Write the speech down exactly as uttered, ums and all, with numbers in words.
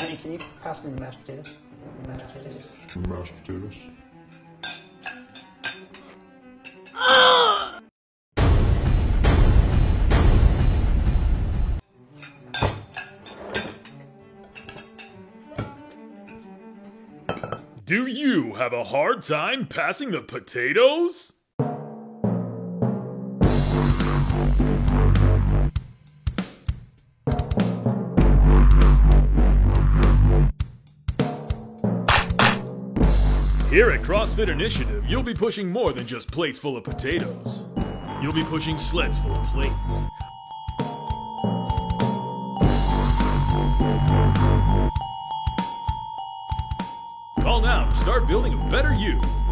Danny, can you pass me the mashed potatoes? The mashed potatoes. Mashed potatoes. Do you have a hard time passing the potatoes? Here at CrossFit Initiative, you'll be pushing more than just plates full of potatoes. You'll be pushing sleds full of plates. Call now to start building a better you.